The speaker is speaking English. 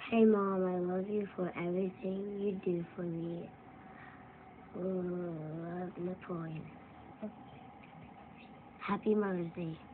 Hey Mom, I love you for everything you do for me. Love, Napoleon. Happy Mother's Day.